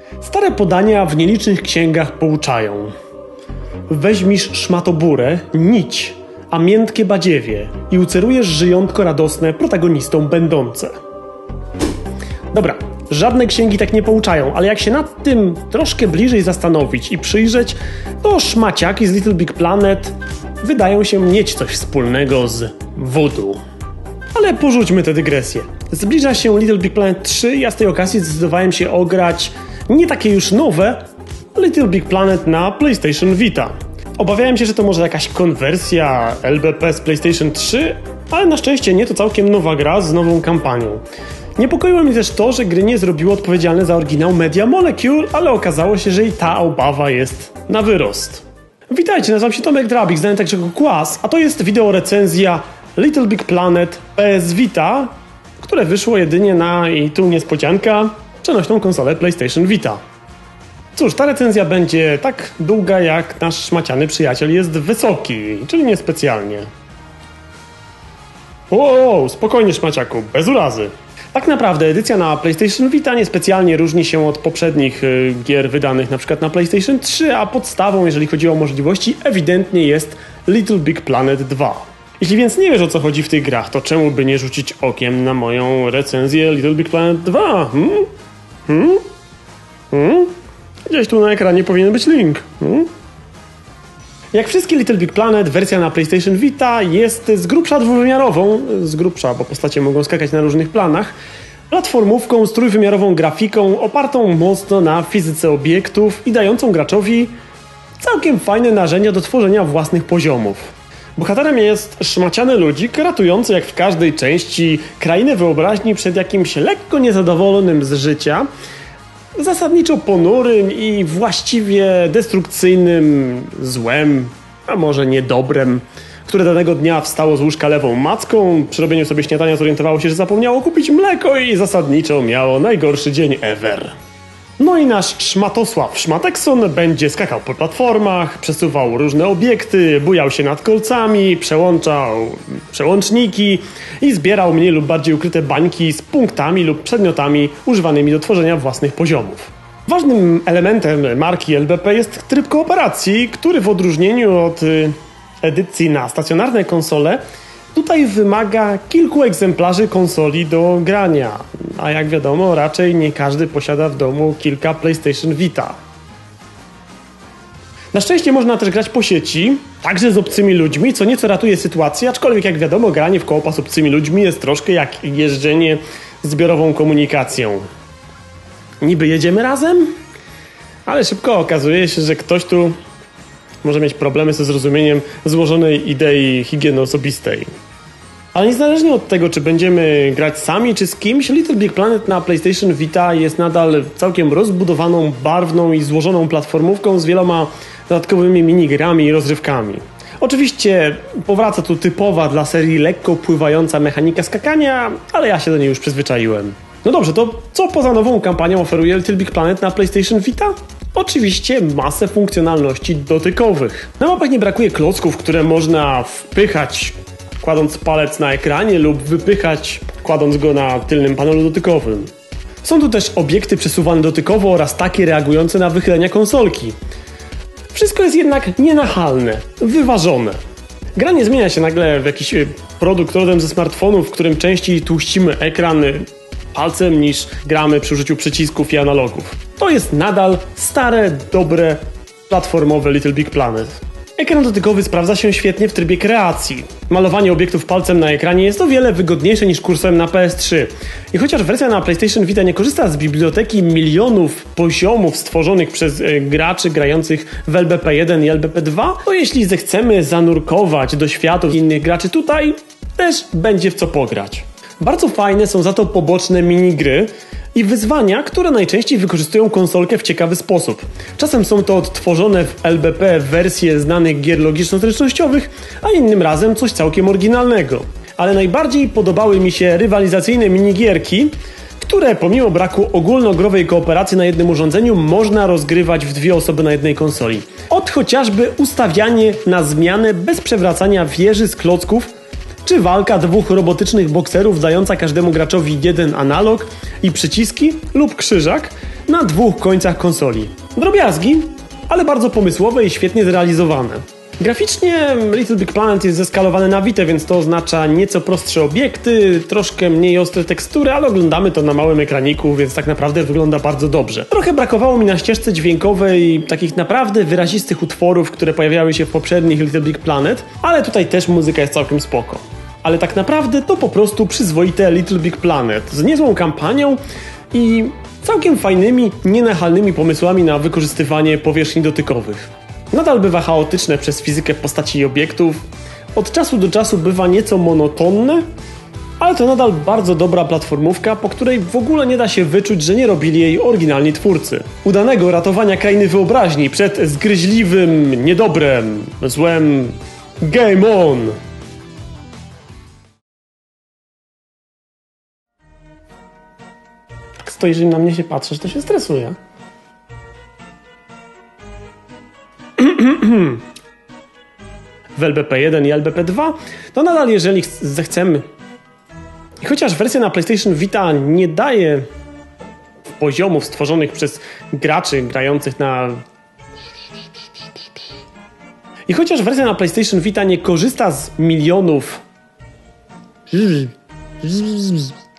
Stare podania w nielicznych księgach pouczają. Weźmisz szmatoburę, nić, a miętkie badziewie i ucerujesz żyjątko radosne protagonistą będące. Dobra, żadne księgi tak nie pouczają, ale jak się nad tym troszkę bliżej zastanowić i przyjrzeć, to szmaciaki z Little Big Planet wydają się mieć coś wspólnego z voodoo. Ale porzućmy tę dygresję. Zbliża się Little Big Planet 3 i ja z tej okazji zdecydowałem się ograć nie takie już nowe Little Big Planet na PlayStation Vita. Obawiałem się, że to może jakaś konwersja LBP z PlayStation 3, ale na szczęście nie, to całkiem nowa gra z nową kampanią. Niepokoiło mnie też to, że gry nie zrobiło odpowiedzialne za oryginał Media Molecule, ale okazało się, że i ta obawa jest na wyrost. Witajcie, nazywam się Tomek Drabik, znany także jako Kłas, a to jest wideo recenzja Little Big Planet PS Vita, które wyszło jedynie na, i tu niespodzianka, przenośną konsolę PlayStation Vita. Cóż, ta recenzja będzie tak długa, jak nasz szmaciany przyjaciel jest wysoki, czyli niespecjalnie. Wow, spokojnie szmaciaku, bez urazy. Tak naprawdę edycja na PlayStation Vita niespecjalnie różni się od poprzednich gier wydanych np. na PlayStation 3, a podstawą, jeżeli chodzi o możliwości, ewidentnie jest Little Big Planet 2. Jeśli więc nie wiesz, o co chodzi w tych grach, to czemu by nie rzucić okiem na moją recenzję Little Big Planet 2? Gdzieś tu na ekranie powinien być link. Jak wszystkie Little Big Planet, wersja na PlayStation Vita jest z grubsza dwuwymiarową, bo postacie mogą skakać na różnych planach, platformówką z trójwymiarową grafiką opartą mocno na fizyce obiektów i dającą graczowi całkiem fajne narzędzia do tworzenia własnych poziomów. Bohaterem jest szmaciany ludzik, ratujący jak w każdej części krainę wyobraźni przed jakimś lekko niezadowolonym z życia, zasadniczo ponurym i właściwie destrukcyjnym złem, a może niedobrem, które danego dnia wstało z łóżka lewą macką, przy robieniu sobie śniadania zorientowało się, że zapomniało kupić mleko i zasadniczo miało najgorszy dzień ever. No i nasz Szmatosław Szmatekson będzie skakał po platformach, przesuwał różne obiekty, bujał się nad kolcami, przełączał przełączniki i zbierał mniej lub bardziej ukryte bańki z punktami lub przedmiotami używanymi do tworzenia własnych poziomów. Ważnym elementem marki LBP jest tryb kooperacji, który w odróżnieniu od edycji na stacjonarne konsole tutaj wymaga kilku egzemplarzy konsoli do grania, a jak wiadomo raczej nie każdy posiada w domu kilka PlayStation Vita. Na szczęście można też grać po sieci, także z obcymi ludźmi, co nieco ratuje sytuację, aczkolwiek jak wiadomo granie w koopa z obcymi ludźmi jest troszkę jak jeżdżenie zbiorową komunikacją. Niby jedziemy razem, ale szybko okazuje się, że ktoś tu może mieć problemy ze zrozumieniem złożonej idei higieny osobistej. Ale niezależnie od tego, czy będziemy grać sami, czy z kimś, Little Big Planet na PlayStation Vita jest nadal całkiem rozbudowaną, barwną i złożoną platformówką z wieloma dodatkowymi minigrami i rozrywkami. Oczywiście powraca tu typowa dla serii lekko pływająca mechanika skakania, ale ja się do niej już przyzwyczaiłem. No dobrze, to co poza nową kampanią oferuje Little Big Planet na PlayStation Vita? Oczywiście masę funkcjonalności dotykowych. Na mapach nie brakuje klocków, które można wpychać kładąc palec na ekranie lub wypychać kładąc go na tylnym panelu dotykowym. Są tu też obiekty przesuwane dotykowo oraz takie reagujące na wychylenia konsolki. Wszystko jest jednak nienachalne, wyważone. Gra nie zmienia się nagle w jakiś produkt rodem ze smartfonu, w którym częściej tłuścimy ekran palcem niż gramy przy użyciu przycisków i analogów. To jest nadal stare, dobre, platformowe Little Big Planet. Ekran dotykowy sprawdza się świetnie w trybie kreacji. Malowanie obiektów palcem na ekranie jest o wiele wygodniejsze niż kursorem na PS3. I chociaż wersja na PlayStation Vita nie korzysta z biblioteki milionów poziomów stworzonych przez graczy grających w LBP 1 i LBP 2, to jeśli zechcemy zanurkować do światów innych graczy tutaj, też będzie w co pograć. Bardzo fajne są za to poboczne minigry i wyzwania, które najczęściej wykorzystują konsolkę w ciekawy sposób. Czasem są to odtworzone w LBP wersje znanych gier logiczno-zręcznościowych, a innym razem coś całkiem oryginalnego. Ale najbardziej podobały mi się rywalizacyjne minigierki, które pomimo braku ogólnogrowej kooperacji na jednym urządzeniu można rozgrywać w dwie osoby na jednej konsoli. Od chociażby ustawianie na zmianę bez przewracania wieży z klocków, czy walka dwóch robotycznych bokserów dająca każdemu graczowi jeden analog i przyciski lub krzyżak, na dwóch końcach konsoli. Drobiazgi, ale bardzo pomysłowe i świetnie zrealizowane. Graficznie Little Big Planet jest zeskalowany na Vitę, więc to oznacza nieco prostsze obiekty, troszkę mniej ostre tekstury, ale oglądamy to na małym ekraniku, więc tak naprawdę wygląda bardzo dobrze. Trochę brakowało mi na ścieżce dźwiękowej takich naprawdę wyrazistych utworów, które pojawiały się w poprzednich Little Big Planet, ale tutaj też muzyka jest całkiem spoko. Ale tak naprawdę to po prostu przyzwoite Little Big Planet z niezłą kampanią i całkiem fajnymi, nienachalnymi pomysłami na wykorzystywanie powierzchni dotykowych. Nadal bywa chaotyczne przez fizykę postaci i obiektów, od czasu do czasu bywa nieco monotonne, ale to nadal bardzo dobra platformówka, po której w ogóle nie da się wyczuć, że nie robili jej oryginalni twórcy. Udanego ratowania krainy wyobraźni przed zgryźliwym, niedobrem, złem Game On! Tak stoisz i na mnie się patrzysz, to się stresuje. W LBP1 i LBP2 to nadal, jeżeli zechcemy. I chociaż wersja na PlayStation Vita nie daje poziomów stworzonych przez graczy grających na... I chociaż wersja na PlayStation Vita nie korzysta z milionów